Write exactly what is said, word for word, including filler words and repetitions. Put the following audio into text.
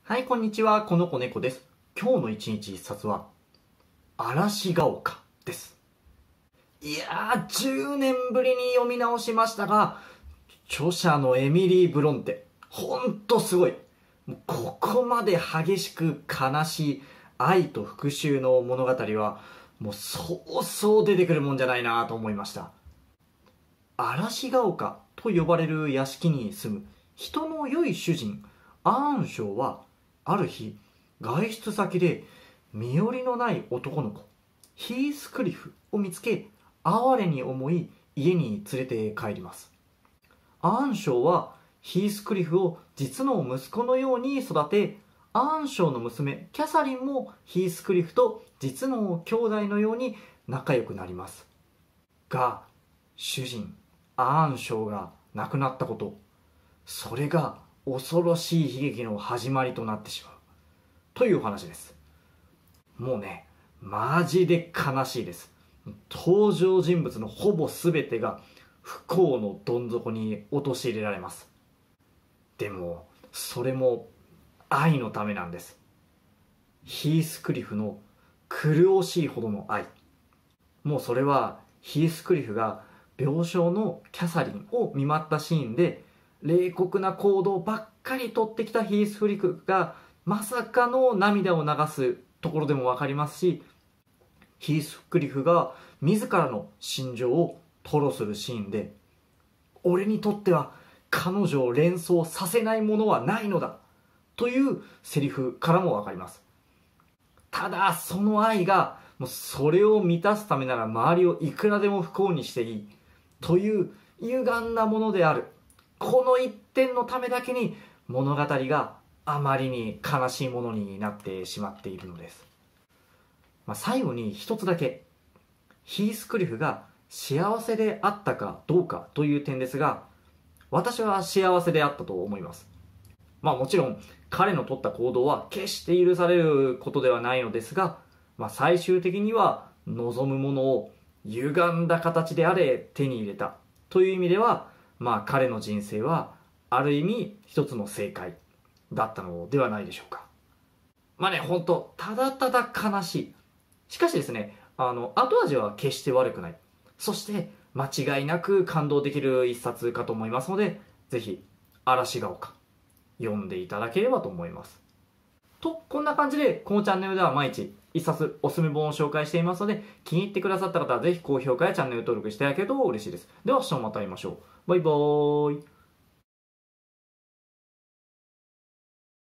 はい、こんにちは。この子猫です。今日の一日一冊は、嵐が丘です。いやー、じゅうねんぶりに読み直しましたが、著者のエミリー・ブロンテ、ほんとすごい。もうここまで激しく悲しい愛と復讐の物語は、もうそうそう出てくるもんじゃないなと思いました。嵐が丘と呼ばれる屋敷に住む人の良い主人、アーンショーは、ある日外出先で身寄りのない男の子ヒースクリフを見つけ、哀れに思い家に連れて帰ります。アーンショーはヒースクリフを実の息子のように育て、アーンショーの娘キャサリンもヒースクリフと実の兄弟のように仲良くなります。が主人アーンショーが亡くなったこと、それが恐ろしい悲劇の始まりとなってしまうという話です。もうね、マジで悲しいです。登場人物のほぼ全てが不幸のどん底に陥れられます。でもそれも愛のためなんです。ヒースクリフの狂しいほどの愛、もうそれはヒースクリフが病床のキャサリンを見舞ったシーンで冷酷な行動ばっかり取ってきたヒースクリフがまさかの涙を流すところでも分かりますし、ヒースクリフが自らの心情を吐露するシーンで、俺にとっては彼女を連想させないものはないのだというセリフからも分かります。ただその愛がもうそれを満たすためなら周りをいくらでも不幸にしていいという歪んだものである、この一点のためだけに物語があまりに悲しいものになってしまっているのです。まあ、最後に一つだけ、ヒースクリフが幸せであったかどうかという点ですが、私は幸せであったと思います。まあもちろん彼の取った行動は決して許されることではないのですが、まあ、最終的には望むものを歪んだ形であれ手に入れたという意味では、まあ彼の人生はある意味一つの正解だったのではないでしょうか。まあね、本当ただただ悲しい。しかしですね、あの後味は決して悪くない。そして間違いなく感動できる一冊かと思いますので、ぜひ嵐が丘読んでいただければと思います。と、こんな感じでこのチャンネルでは毎日一冊おすすめ本を紹介していますので、気に入ってくださった方はぜひ高評価やチャンネル登録していただけると嬉しいです。では明日もまた会いましょう。バイバーイ。